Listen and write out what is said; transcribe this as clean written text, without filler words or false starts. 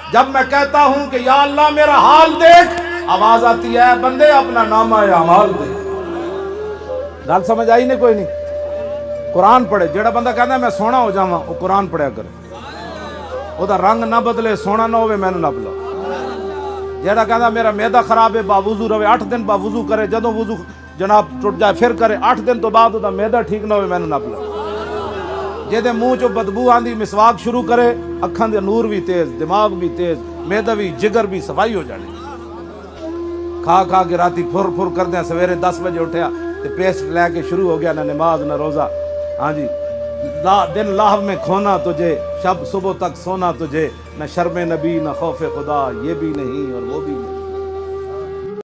जब मैं कहता हूं कि या अल्लाह मेरा हाल देख, आवाज आती है बंदे अपना नामा अमाल दे। गल समझ आई नहीं? कोई नहीं। कुरान पढ़े। जेड़ा बंदा कहता मैं सोना हो जावा, वो कुरान पढ़िया करे। ओदा रंग ना बदले, सोना ना होवे, मैनू नप लो। जेड़ा कहता मेरा मैदा खराब है, बावुजू रवे, 8 दिन बावुजू करे, जदों वुजू जनाब टुट जाए फिर करे, 8 दिन तो बाद ओदा मैदा ठीक ना होवे, मैनू नप लो। जेदे मुंह चो बदबू आंदी, मिसवाक शुरू करे, अखां दे नूर भी तेज, दिमाग भी तेज, मैदा भी, जिगर भी सफाई हो जानी। खा खा के राती फुर फुर करदे, सवेरे 10 बजे उठया ते पेस्ट लैके शुरू हो गया, ना नमाज ना रोजा। हाँ जी, दिन लाहव में खोना तुझे, शब सुबह तक सोना तुझे, न शर्म नबी न खौफ खुदा, ये भी नहीं और वो भी नहीं।